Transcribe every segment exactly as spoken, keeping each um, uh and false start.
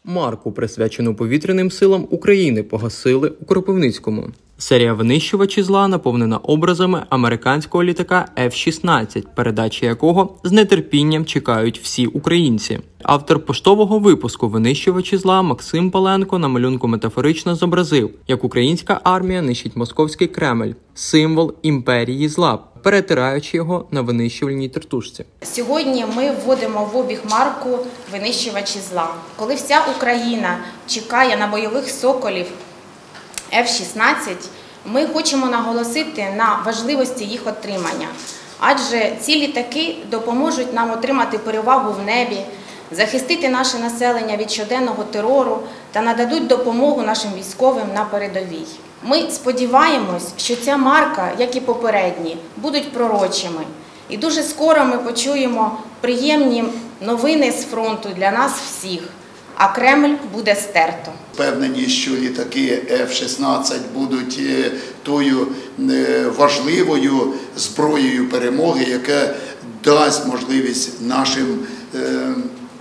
Марку, присвячену повітряним силам України, погасили у Кропивницькому. Серія винищувачів зла наповнена образами американського літака еф шістнадцять, передачі якого з нетерпінням чекають всі українці. Автор поштового випуску «Винищувачі зла» Максим Паленко на малюнку метафорично зобразив, як українська армія нищить московський Кремль – символ імперії зла, перетираючи його на винищувальній тертушці. Сьогодні ми вводимо в обіг марку «Винищувачі зла». Коли вся Україна чекає на бойових соколів еф шістнадцять, ми хочемо наголосити на важливості їх отримання. Адже ці літаки допоможуть нам отримати перевагу в небі, захистити наше населення від щоденного терору та нададуть допомогу нашим військовим на передовій. Ми сподіваємось, що ця марка, як і попередні, будуть пророчими. І дуже скоро ми почуємо приємні новини з фронту для нас всіх, а Кремль буде стерто. Впевнені, що літаки еф шістнадцять будуть тою важливою зброєю перемоги, яка дасть можливість нашим е,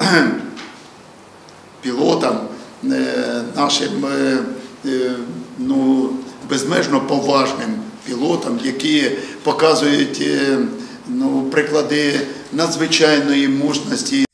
пілотам, е, нашим е, ну, безмежно поважним пілотам, які показують е, ну, приклади надзвичайної мужності.